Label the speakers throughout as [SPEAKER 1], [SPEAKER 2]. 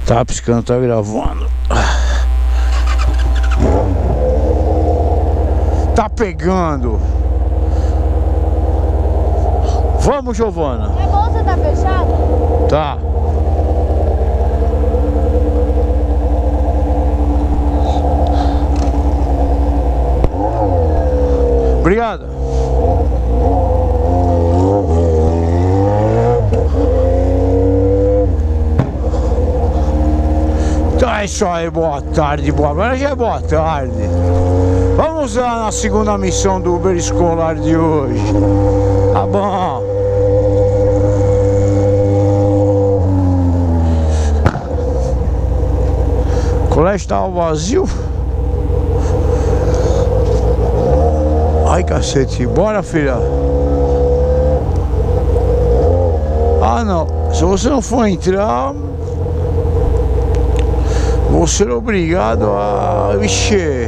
[SPEAKER 1] Tá piscando, tá gravando. Tá pegando. Vamos, Giovana.
[SPEAKER 2] É bom, você tá fechado?
[SPEAKER 1] Tá. Obrigado. Então é isso aí, boa tarde, boa. Agora já é boa tarde. Vamos lá na segunda missão do Uber Escolar de hoje. Tá bom. O colégio estava vazio. Ai, cacete, bora, filha. Ah, não, se você não for entrar, vou ser obrigado a encher.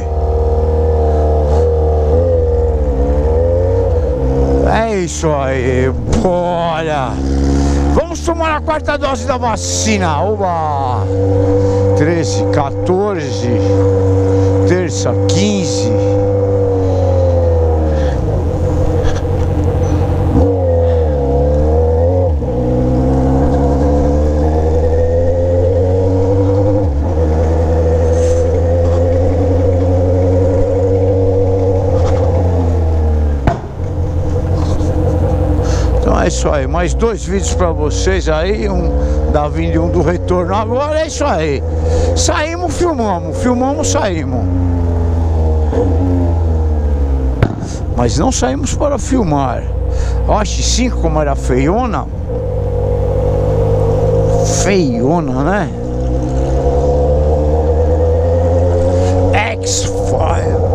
[SPEAKER 1] É isso aí, bora. Vamos tomar a quarta dose da vacina. Oba! 13, 14, terça, 15. É isso aí, mais 2 vídeos pra vocês aí, um da vinda e um do retorno. Agora é isso aí. Saímos, filmamos, filmamos, saímos. Mas não saímos para filmar. Ó, a X5 como era feiona. Feiona, né? X5.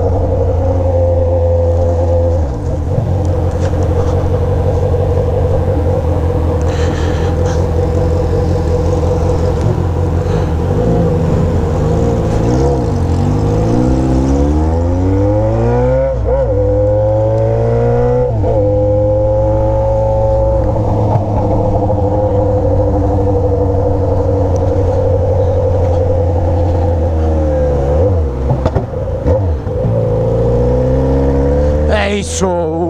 [SPEAKER 1] Isso.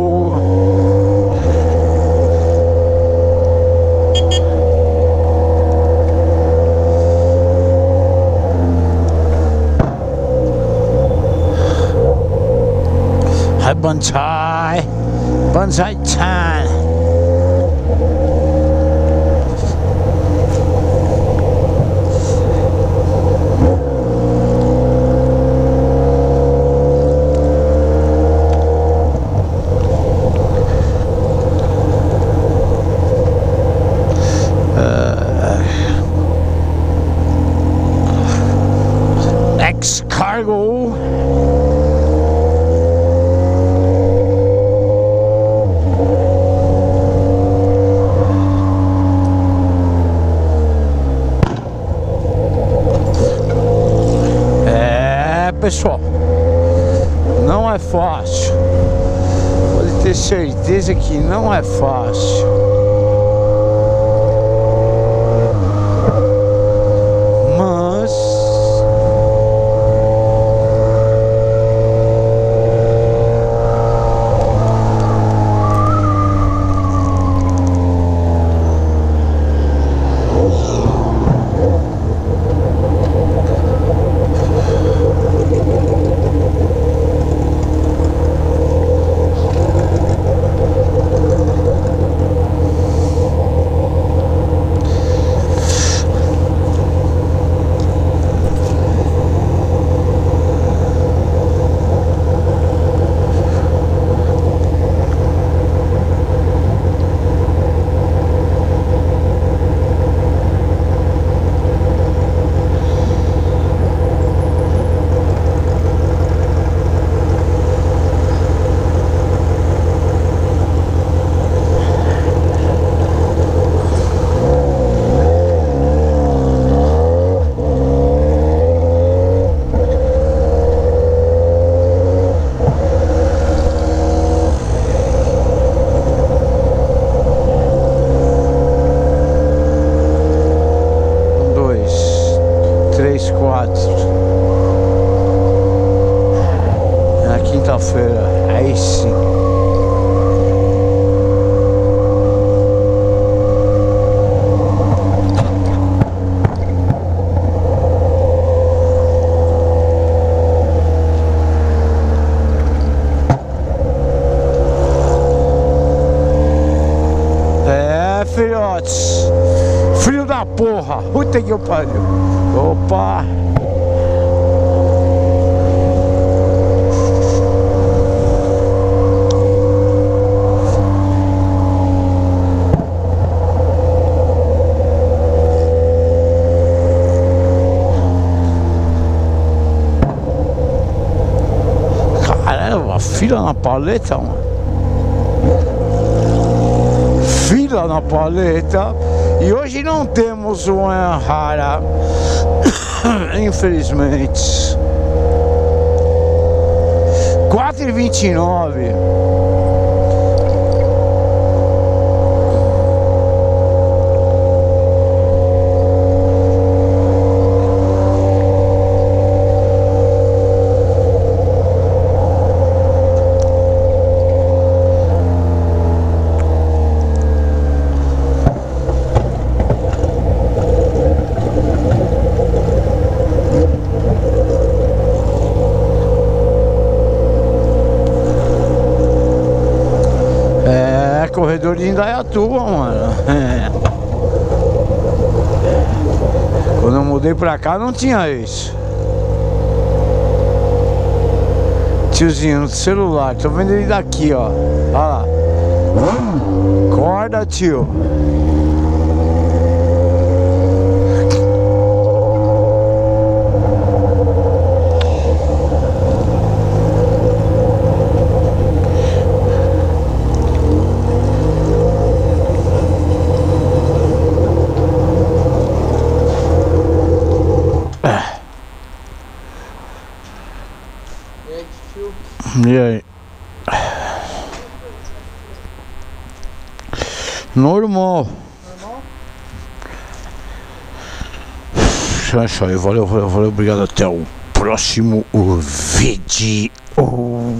[SPEAKER 1] Hi, bonsai, bonsai time. Cargo. É, pessoal, não é fácil. Pode ter certeza que não é fácil. 3, 4. Na quinta-feira, aí sim. Filhotes, frio da porra, puta que eu pariu. Opa! Caramba, fila na paleta, mano. Fila na paleta. E hoje não temos uma rara, infelizmente. 4h29. Corredor de Indaiatuba, mano. Quando eu mudei pra cá não tinha isso. Tiozinho no celular, tô vendo ele daqui, ó. Olha lá. Acorda, tio. E aí? Normal. É isso aí, valeu, obrigado, até o próximo vídeo.